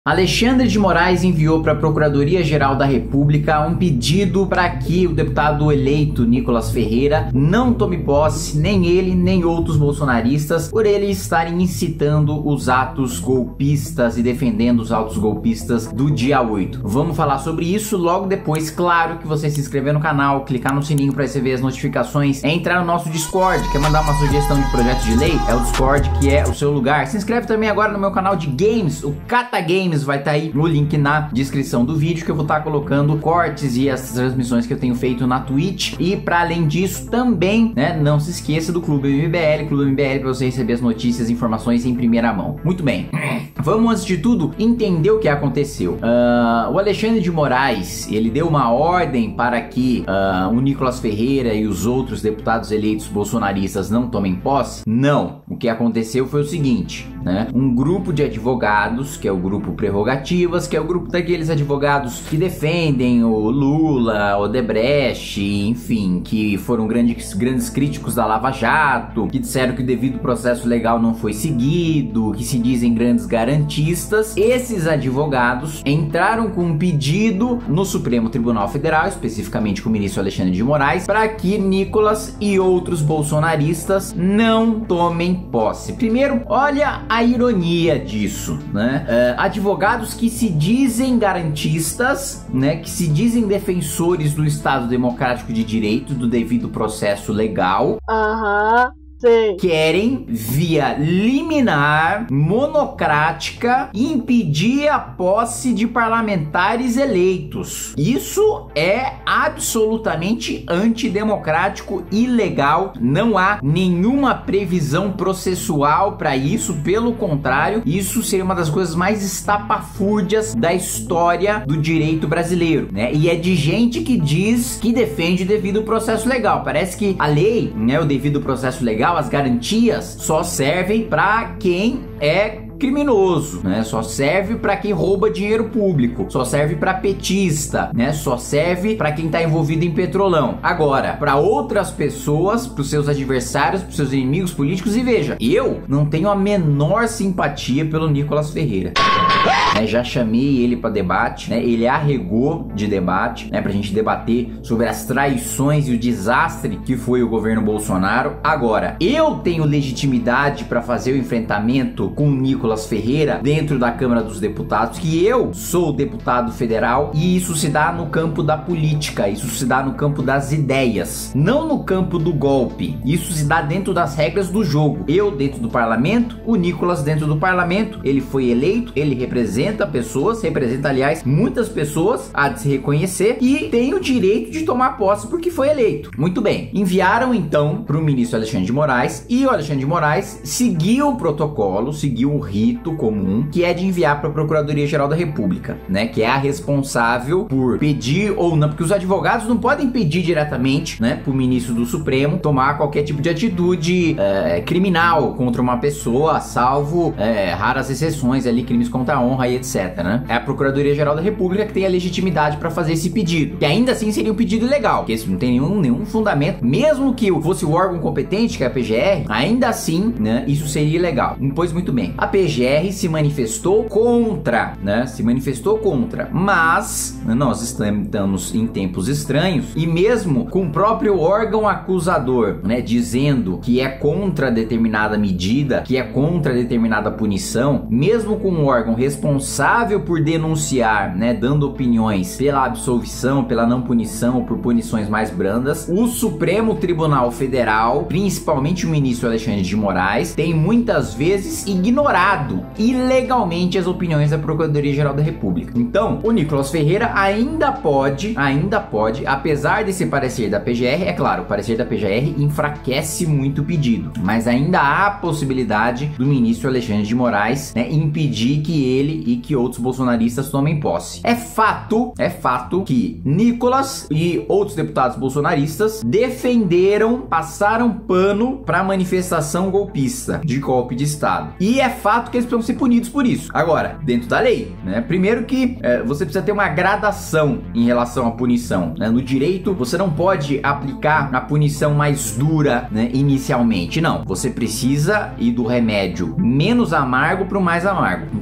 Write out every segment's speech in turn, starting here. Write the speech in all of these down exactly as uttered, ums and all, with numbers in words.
Alexandre de Moraes enviou para a Procuradoria-Geral da República um pedido para que o deputado eleito Nicolas Ferreira não tome posse, nem ele, nem outros bolsonaristas, por eles estarem incitando os atos golpistas e defendendo os atos golpistas do dia oito. Vamos falar sobre isso logo depois. Claro que você se inscrever no canal, clicar no sininho para receber as notificações, é entrar no nosso Discord, quer mandar uma sugestão de projeto de lei? É o Discord que é o seu lugar. Se inscreve também agora no meu canal de games, o Cata Games. Vai estar aí no link na descrição do vídeo, que eu vou estar colocando cortes e as transmissões que eu tenho feito na Twitch. E para além disso também, né, não se esqueça do Clube M B L, Clube M B L, para você receber as notícias e informações em primeira mão. Muito bem, vamos antes de tudo entender o que aconteceu. Uh, o Alexandre de Moraes, ele deu uma ordem para que uh, o Nicolas Ferreira e os outros deputados eleitos bolsonaristas não tomem posse? Não. O que aconteceu foi o seguinte, né, um grupo de advogados, que é o grupo Prerrogativas, que é o grupo daqueles advogados que defendem o Lula, o Odebrecht, enfim, que foram grandes, grandes críticos da Lava Jato, que disseram que o devido processo legal não foi seguido, que se dizem grandes garantistas. Esses advogados entraram com um pedido no Supremo Tribunal Federal, especificamente com o ministro Alexandre de Moraes, para que Nicolas e outros bolsonaristas não tomem posse. Primeiro, olha a ironia disso, né? Uh, advogados que se dizem garantistas, né, que se dizem defensores do Estado Democrático de Direito, do devido processo legal. Aham. Uhum. Sim. Querem, via liminar monocrática, impedir a posse de parlamentares eleitos. Isso é absolutamente antidemocrático e ilegal. Não há nenhuma previsão processual para isso. Pelo contrário, isso seria uma das coisas mais estapafúrdias da história do direito brasileiro, né? E é de gente que diz que defende o devido processo legal. Parece que a lei, né, o devido processo legal, as garantias só servem para quem é criminoso, né? Só serve para quem rouba dinheiro público, só serve para petista, né? Só serve para quem tá envolvido em petrolão. Agora, para outras pessoas, para os seus adversários, para os seus inimigos políticos, e veja, eu não tenho a menor simpatia pelo Nicolas Ferreira. Né, já chamei ele para debate, né, ele arregou de debate, né, pra gente debater sobre as traições e o desastre que foi o governo Bolsonaro. Agora, eu tenho legitimidade para fazer o enfrentamento com o Nicolas Ferreira dentro da Câmara dos Deputados, que eu sou deputado federal, e isso se dá no campo da política, isso se dá no campo das ideias, não no campo do golpe. Isso se dá dentro das regras do jogo. Eu dentro do parlamento, o Nicolas dentro do parlamento, ele foi eleito, ele representa pessoas, representa, aliás, muitas pessoas, há de se reconhecer, e tem o direito de tomar posse porque foi eleito. Muito bem, enviaram então para o ministro Alexandre de Moraes, e o Alexandre de Moraes seguiu o protocolo, seguiu o rito comum, que é de enviar para a Procuradoria-Geral da República, né, que é a responsável por pedir ou não, porque os advogados não podem pedir diretamente, né, para o ministro do Supremo tomar qualquer tipo de atitude é, criminal contra uma pessoa, salvo é, raras exceções ali, crimes contra a honra e etc, né? É a Procuradoria-Geral da República que tem a legitimidade para fazer esse pedido, que ainda assim seria um pedido ilegal, porque isso não tem nenhum, nenhum fundamento, mesmo que fosse o órgão competente, que é a P G R, ainda assim, né, isso seria ilegal. Pois muito bem, a P G R se manifestou contra, né, se manifestou contra, mas nós estamos em tempos estranhos, e mesmo com o próprio órgão acusador, né, dizendo que é contra determinada medida, que é contra determinada punição, mesmo com um órgão responsável por denunciar, né, dando opiniões pela absolvição, pela não punição ou por punições mais brandas, o Supremo Tribunal Federal, principalmente o ministro Alexandre de Moraes, tem muitas vezes ignorado ilegalmente as opiniões da Procuradoria-Geral da República. Então, o Nicolas Ferreira ainda pode, ainda pode, apesar desse parecer da P G R, é claro, o parecer da P G R enfraquece muito o pedido, mas ainda há a possibilidade do ministro Alexandre de Moraes, né, impedir que ele e que outros bolsonaristas tomem posse. É fato, é fato que Nicolas e outros deputados bolsonaristas defenderam, passaram pano para a manifestação golpista de golpe de Estado. E é fato que eles precisam ser punidos por isso. Agora, dentro da lei, né? Primeiro que é, você precisa ter uma gradação em relação à punição, né? No direito, você não pode aplicar a punição mais dura, né, inicialmente. Não, você precisa ir do remédio menos amargo para o mais amargo. Então, teve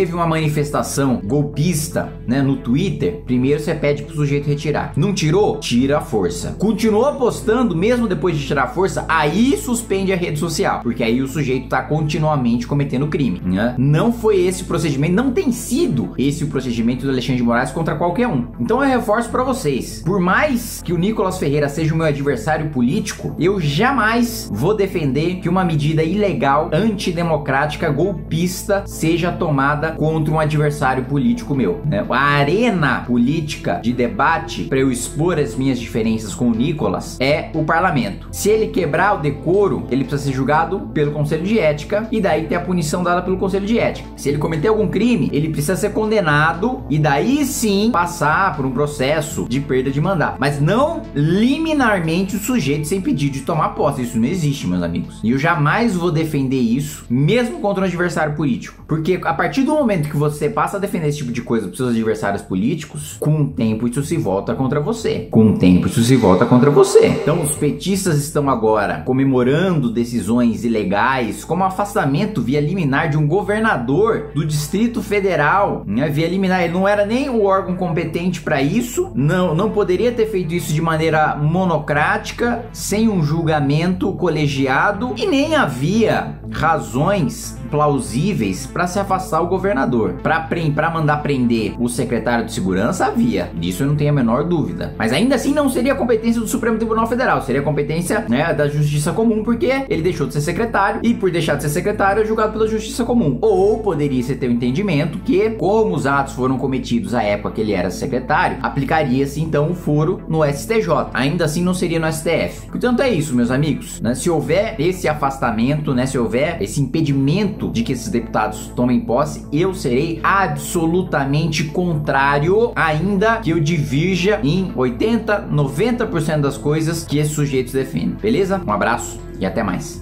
teve uma manifestação golpista, né, no Twitter, primeiro você pede pro sujeito retirar. Não tirou? Tira a força. Continuou postando mesmo depois de tirar a força, aí suspende a rede social, porque aí o sujeito tá continuamente cometendo crime, né? Não foi esse o procedimento, não tem sido esse o procedimento do Alexandre de Moraes contra qualquer um. Então eu reforço pra vocês, por mais que o Nicolas Ferreira seja o meu adversário político, eu jamais vou defender que uma medida ilegal, antidemocrática, golpista seja tomada contra um adversário político meu, né? A arena política de debate para eu expor as minhas diferenças com o Nicolas é o parlamento. Se ele quebrar o decoro, ele precisa ser julgado pelo Conselho de Ética e daí ter a punição dada pelo Conselho de Ética. Se ele cometer algum crime, ele precisa ser condenado e daí sim passar por um processo de perda de mandato. Mas não liminarmente o sujeito ser impedido de tomar posse. Isso não existe, meus amigos. E eu jamais vou defender isso, mesmo contra um adversário político. Porque a partir do momento que você passa a defender esse tipo de coisa para seus adversários políticos, com o tempo isso se volta contra você. Com o tempo isso se volta contra você. Então os petistas estão agora comemorando decisões ilegais, como o afastamento via liminar de um governador do Distrito Federal, né? Via liminar, ele não era nem o órgão competente para isso, não, não poderia ter feito isso de maneira monocrática, sem um julgamento colegiado, e nem havia razões plausíveis para se afastar o governador. Para mandar prender o secretário de segurança, havia. Disso eu não tenho a menor dúvida. Mas ainda assim não seria competência do Supremo Tribunal Federal, seria competência, né, da Justiça Comum, porque ele deixou de ser secretário e por deixar de ser secretário é julgado pela Justiça Comum. Ou poderia se ter o entendimento que, como os atos foram cometidos à época que ele era secretário, aplicaria-se então o foro no S T J. Ainda assim não seria no S T F. Portanto é isso, meus amigos, né? Se houver esse afastamento, né, se houver esse impedimento de que esses deputados tomem posse, eu serei absolutamente contrário, ainda que eu divirja em oitenta, noventa por cento das coisas que esses sujeitos defendem. Beleza? Um abraço e até mais.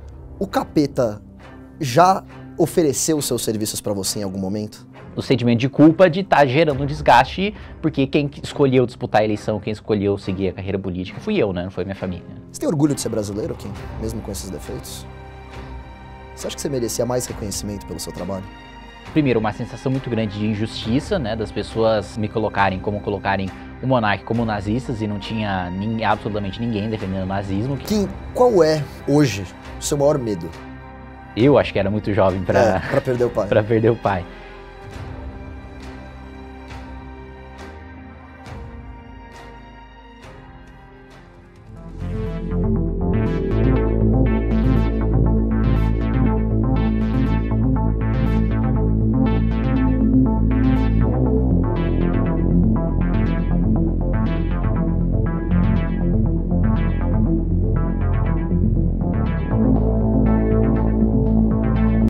O capeta já ofereceu os seus serviços pra você em algum momento? O sentimento de culpa de estar tá gerando um desgaste, porque quem escolheu disputar a eleição, quem escolheu seguir a carreira política fui eu, né? Não foi minha família. Você tem orgulho de ser brasileiro, Kim? Mesmo com esses defeitos? Você acha que você merecia mais reconhecimento pelo seu trabalho? Primeiro, uma sensação muito grande de injustiça, né? Das pessoas me colocarem como colocarem o monarca como nazistas e não tinha nem, absolutamente ninguém defendendo o nazismo. Kim, qual é, hoje, o seu maior medo? Eu acho que era muito jovem para é, para perder o pai. para perder o pai.